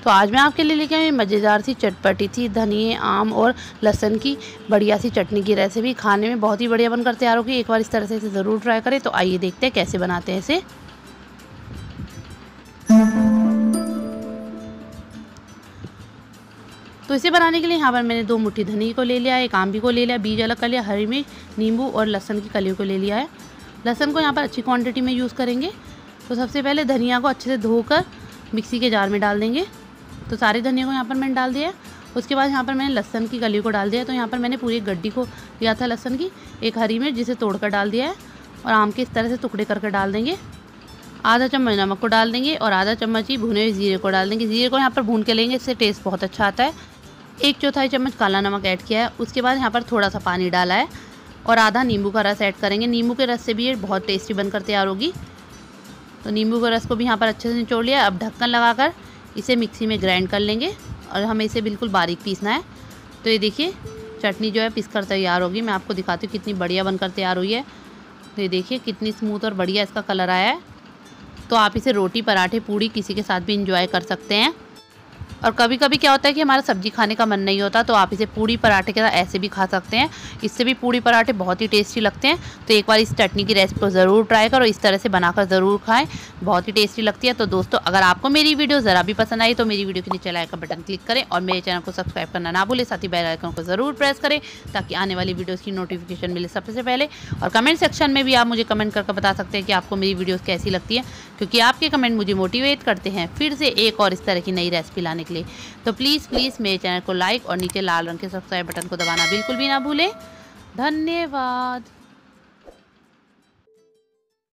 तो आज मैं आपके लिए लेके आई मज़ेदार सी चटपटी थी धनिए, आम और लहसुन की बढ़िया सी चटनी की रेसिपी। खाने में बहुत ही बढ़िया बनकर तैयार होगी। एक बार इस तरह से इसे ज़रूर ट्राई करें। तो आइए देखते हैं कैसे बनाते हैं इसे। तो इसे बनाने के लिए यहाँ पर मैंने 2 मुट्ठी धनिए को ले लिया है, 1 आम भी को ले लिया, बीज अलग कर लिया, हरी मिर्च, नींबू और लहसुन की कलियों को ले लिया है। लहसुन को यहाँ पर अच्छी क्वांटिटी में यूज़ करेंगे। तो सबसे पहले धनिया को अच्छे से धोकर मिक्सी के जार में डाल देंगे। तो सारे धनिया को यहाँ पर मैंने डाल दिया है। उसके बाद यहाँ पर मैंने लहसुन की कली को डाल दिया है। तो यहाँ पर मैंने पूरी गड्डी को लिया था लहसुन की, 1 हरी मिर्च जिसे तोड़कर डाल दिया है और आम के इस तरह से टुकड़े करके डाल देंगे। आधा चम्मच नमक को डाल देंगे और आधा चम्मच ही भुने हुए जीरे को डाल देंगे। जीरे को यहाँ पर भून के लेंगे, इससे टेस्ट बहुत अच्छा आता है। 1/4 चम्मच काला नमक ऐड किया है। उसके बाद यहाँ पर थोड़ा सा पानी डाला है और आधा नींबू का रस ऐड करेंगे। नींबू के रस से भी ये बहुत टेस्टी बनकर तैयार होगी। तो नींबू के रस को भी यहाँ पर अच्छे से निचोड़ लिया। अब ढक्कन लगाकर इसे मिक्सी में ग्राइंड कर लेंगे और हमें इसे बिल्कुल बारीक पीसना है। तो ये देखिए चटनी जो है पीस कर तैयार होगी। मैं आपको दिखाती हूँ कितनी बढ़िया बनकर तैयार हुई है। तो ये देखिए कितनी स्मूथ और बढ़िया इसका कलर आया है। तो आप इसे रोटी, पराठे, पूड़ी किसी के साथ भी इंजॉय कर सकते हैं। और कभी कभी क्या होता है कि हमारा सब्जी खाने का मन नहीं होता, तो आप इसे पूड़ी पराठे के साथ ऐसे भी खा सकते हैं। इससे भी पूड़ी पराठे बहुत ही टेस्टी लगते हैं। तो एक बार इस चटनी की रेसिपी को ज़रूर ट्राई करो, इस तरह से बनाकर ज़रूर खाएं, बहुत ही टेस्टी लगती है। तो दोस्तों अगर आपको मेरी वीडियो ज़रा भी पसंद आई तो मेरी वीडियो के नीचे लाइक का बटन क्लिक करें और मेरे चैनल को सब्सक्राइब करना ना भूलें। साथ ही बेल आइकन को ज़रूर प्रेस करें ताकि आने वाली वीडियोज़ की नोटिफिकेशन मिले सबसे पहले। और कमेंट सेक्शन में भी आप मुझे कमेंट करके बता सकते हैं कि आपको मेरी वीडियोज़ कैसी लगती है, क्योंकि आपके कमेंट मुझे मोटिवेट करते हैं फिर से एक और इस तरह की नई रेसिपी लाने के लिए। तो प्लीज़ मेरे चैनल को लाइक और नीचे लाल रंग के सब्सक्राइब बटन को दबाना बिल्कुल भी ना भूलें। धन्यवाद।